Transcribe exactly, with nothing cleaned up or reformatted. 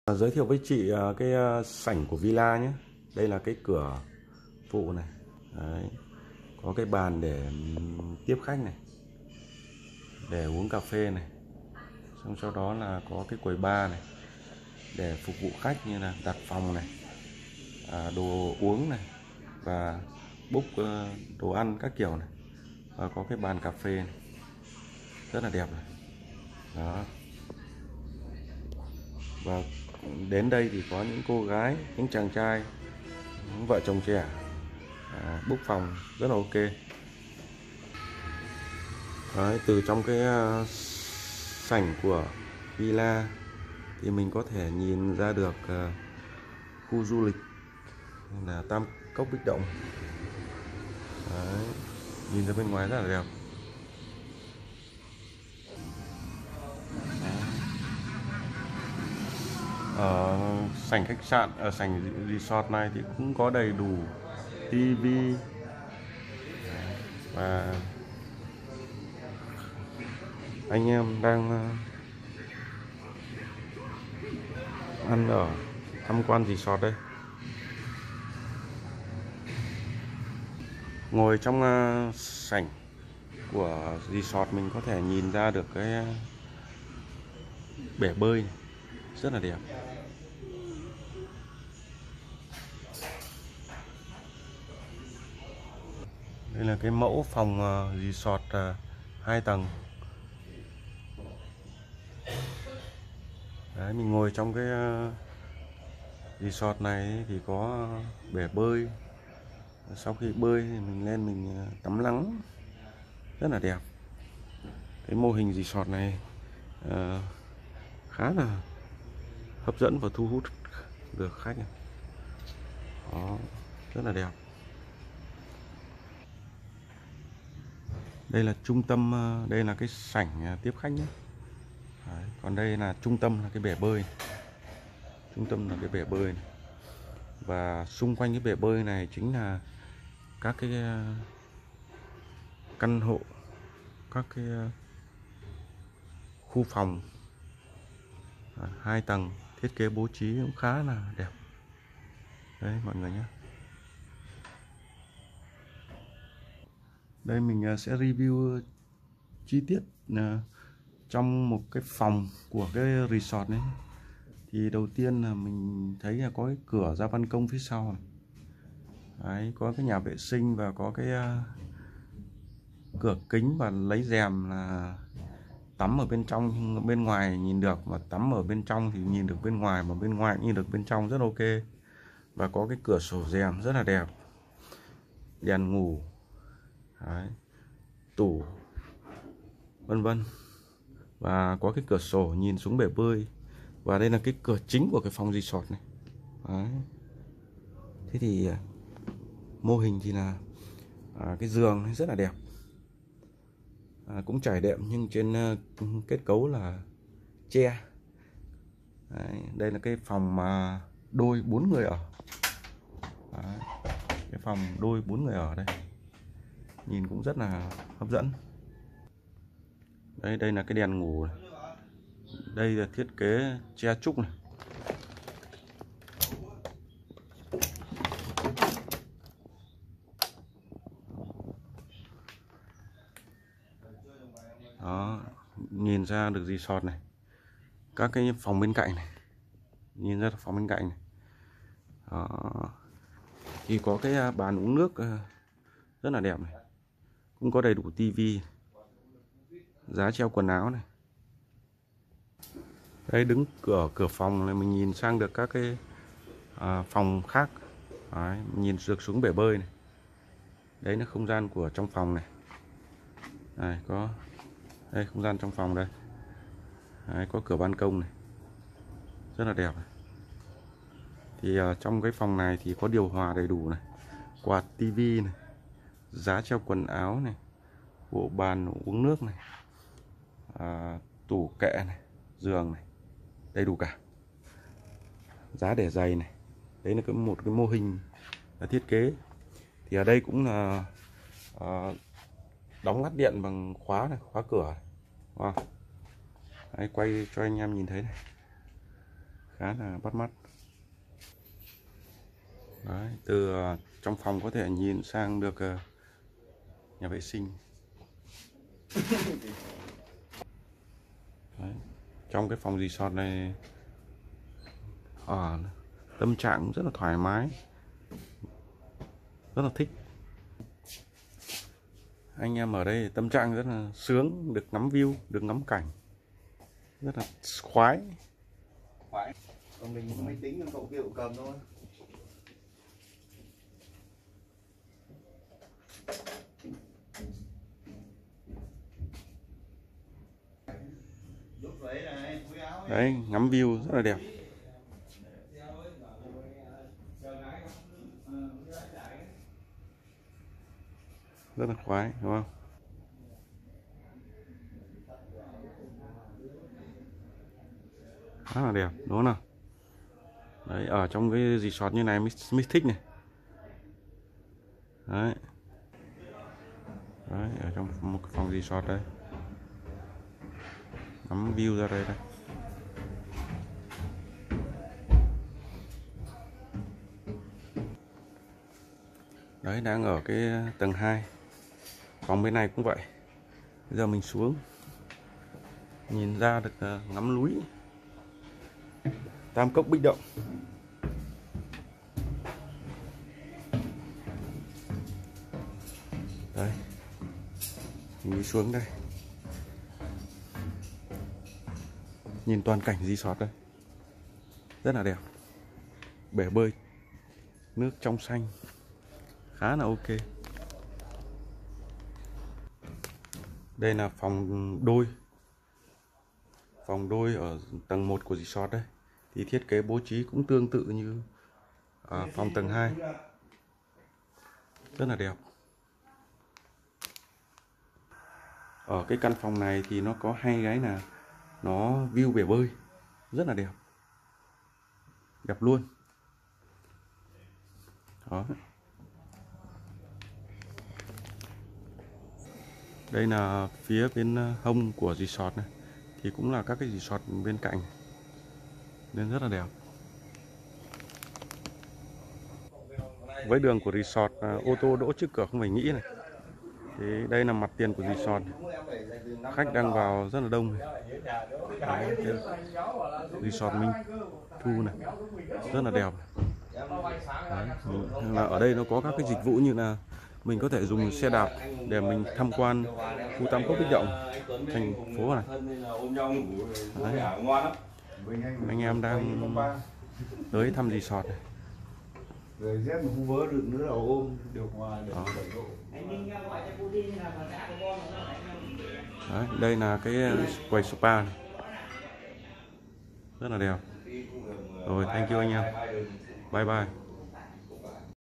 À, giới thiệu với chị à, cái à, sảnh của villa nhé. Đây là cái cửa phụ này. Đấy. Có cái bàn để ừm, tiếp khách này, để uống cà phê này. Xong sau đó là có cái quầy bar này để phục vụ khách, như là đặt phòng này, à, đồ uống này, và book ờ, đồ ăn các kiểu này. Và có cái bàn cà phê này, rất là đẹp này. Đó. Và đến đây thì có những cô gái, những chàng trai, những vợ chồng trẻ à, book phòng rất là ok. Đấy, từ trong cái uh, sảnh của villa thì mình có thể nhìn ra được uh, khu du lịch là Tam Cốc Bích Động. Đấy, nhìn ra bên ngoài rất là đẹp. Ở sảnh khách sạn, ở sảnh resort này thì cũng có đầy đủ tivi và anh em đang uh, ăn ở tham quan resort đây. Ngồi trong uh, sảnh của resort mình có thể nhìn ra được cái uh, bể bơi này, rất là đẹp. Đây là cái mẫu phòng uh, resort uh, hai tầng. Đấy, mình ngồi trong cái uh, resort này thì có bể bơi. Sau khi bơi thì mình lên mình uh, tắm nắng, rất là đẹp. Cái mô hình resort này uh, khá là hấp dẫn và thu hút được khách. Đó, rất là đẹp. Đây là trung tâm, đây là cái sảnh tiếp khách nhé. Đấy, còn đây là trung tâm, là cái bể bơi. Trung tâm là cái bể bơi này. Và xung quanh cái bể bơi này chính là các cái căn hộ, các cái khu phòng hai tầng, thiết kế bố trí cũng khá là đẹp. Đấy mọi người nhé. Đây mình sẽ review chi tiết trong một cái phòng của cái resort này. Thì đầu tiên là mình thấy là có cái cửa ra ban công phía sau này. Đấy, có cái nhà vệ sinh và có cái uh, cửa kính, và lấy rèm là tắm ở bên trong, nhưng bên ngoài nhìn được, mà tắm ở bên trong thì nhìn được bên ngoài, mà bên ngoài nhìn được bên trong, rất ok. Và có cái cửa sổ rèm rất là đẹp, đèn ngủ. Đấy, tủ vân vân. Và có cái cửa sổ nhìn xuống bể bơi. Và đây là cái cửa chính của cái phòng resort này. Đấy. Thế thì mô hình thì là à, cái giường rất là đẹp, à, cũng trải đệm nhưng trên uh, kết cấu là tre. Đấy, đây là cái phòng mà đôi bốn người ở. Đấy, cái phòng đôi bốn người ở đây, nhìn cũng rất là hấp dẫn. Đây đây là cái đèn ngủ này. Đây là thiết kế tre trúc này. Đó, nhìn ra được resort này, các cái phòng bên cạnh này, nhìn ra phòng bên cạnh này. Đó, thì có cái bàn uống nước rất là đẹp này, cũng có đầy đủ tivi, giá treo quần áo này. Đây, đứng cửa cửa phòng này mình nhìn sang được các cái à, phòng khác. Đấy, nhìn được xuống bể bơi này. Đấy là không gian của trong phòng này. Đây, có đây không gian trong phòng đây. Đấy, có cửa ban công này, rất là đẹp này. Thì uh, trong cái phòng này thì có điều hòa đầy đủ này, quạt tivi này, giá treo quần áo này, bộ bàn uống nước này, à, tủ kệ này, giường này, đầy đủ cả. Giá để giày này. Đấy là cái một cái mô hình là thiết kế. Thì ở đây cũng là à, đóng ngắt điện bằng khóa này, khóa cửa này. Wow. Đấy, quay cho anh em nhìn thấy này. khá là bắt mắt. Đấy, từ uh, trong phòng có thể nhìn sang được uh, nhà vệ sinh. Đấy, trong cái phòng resort này ở tâm trạng cũng rất là thoải mái, rất là thích. Anh em ở đây tâm trạng rất là sướng, được ngắm view, được ngắm cảnh, rất là khoái. Khoái. Còn mình có máy tính, cậu kia cậu cầm thôi. Đấy, ngắm view rất là đẹp. Rất là khoái, đúng không? Rất là đẹp, đúng không nào? Đấy, ở trong cái resort như này mới, mới thích này. Đấy. Đấy, ở trong một cái phòng resort đây. Ngắm view ra đây đây. Đấy, đang ở cái tầng hai. Phòng bên này cũng vậy. Bây giờ mình xuống nhìn ra được uh, ngắm núi Tam Cốc Bích Động. Đây, mình đi xuống đây, nhìn toàn cảnh resort đây, rất là đẹp. Bể bơi, nước trong xanh, khá là ok. Đây là phòng đôi, phòng đôi ở tầng một của resort đây. Thì thiết kế bố trí cũng tương tự như à, phòng tầng hai, rất là đẹp. Ở cái căn phòng này thì nó có hai cái là nó view bể bơi rất là đẹp, đẹp luôn. Đó. Đây là phía bên hông của resort này, thì cũng là các cái resort bên cạnh nên rất là đẹp. Với đường của resort, ô tô đỗ trước cửa không phải nghĩ này. Thì đây là mặt tiền của resort, khách đang vào rất là đông. Đấy, resort Minh Thu này rất là đẹp. Đấy, là ở đây nó có các cái dịch vụ như là mình có thể dùng xe đạp để mình tham quan khu Tam Cốc Bích Động, thành phố này. Đấy, anh em đang tới thăm resort này. Rồi dép mà không vớ được nữa là ôm điều hòa để bảy độ. Đấy, đây là cái quầy spa này. Rất là đẹp. Rồi, thank you anh em. Bye bye.